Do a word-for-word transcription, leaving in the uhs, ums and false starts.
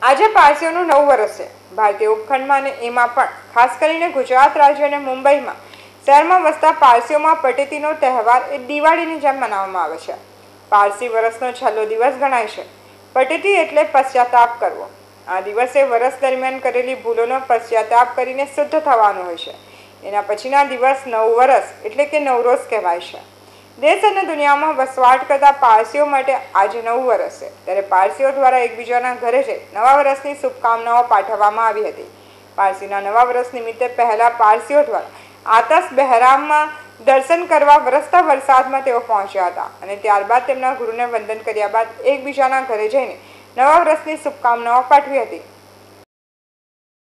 આજે પારસીઓનું નવું વર્ષ છે ભારતીય ઉપખંડમાં અને એમાં પણ ખાસ કરીને ગુજરાત રાજ્ય અને મુંબઈમાં શહેરમાં વસતા પારસીઓમાં પટેતીનો તહેવાર એ દિવાળીની જેમ મનાવવામાં આવે છે. પારસી વર્ષનો છેલ્લો દિવસ ગણાય છે. પટેતી એટલે પશ્ચાતાપ કરવો. આ દિવસે વર્ષ દરમિયાન કરેલી ભૂલોનો પશ્ચાતાપ કરીને શુદ્ધ થવાનું હોય છે. એના પછીના દિવસ નવું વર્ષ એટલે કે નવરોઝ કહેવાય છે. દેશ અને દુનિયામાં વસવાટ કરતા પારસીઓ માટે આજે નવું વર્ષ છે. ત્યારે પારસીઓ દ્વારા એકબીજાના ઘરે જઈ નવા વર્ષની શુભકામનાઓ પાઠવવામાં આવી હતી. પારસીના નવા વર્ષ નિમિત્તે પહેલા પારસીઓ દ્વારા આતશ બહેરામમાં દર્શન કરવા વરસતા વરસાદમાં તેઓ પહોંચ્યા હતા અને ત્યારબાદ તેમના ગુરુને વંદન કર્યા બાદ એકબીજાના ઘરે જઈને નવા વર્ષની શુભકામનાઓ પાઠવી હતી.